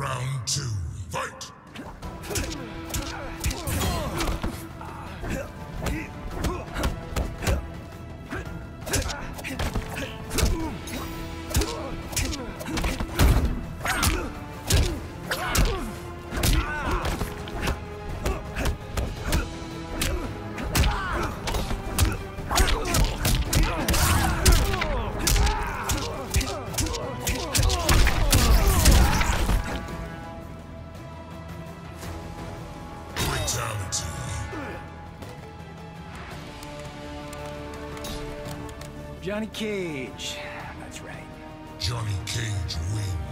Round two, fight! Johnny Cage. That's right. Johnny Cage wins.